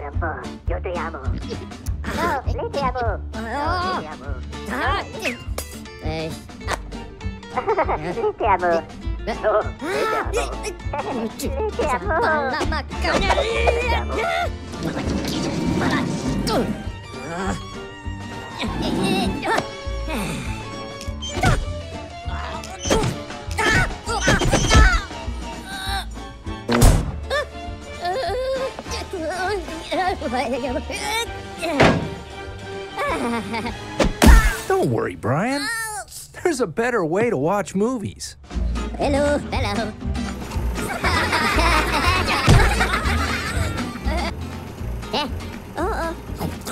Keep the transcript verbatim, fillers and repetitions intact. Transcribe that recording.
tiempo. Yo te amo. No, le te amo. No, le te amo. Eh, Le te amo. No, le te amo. Le te amo. la macana. Le te amo. Don't worry, Brian. There's a better way to watch movies. Hello, hello. Eh, oh, oh.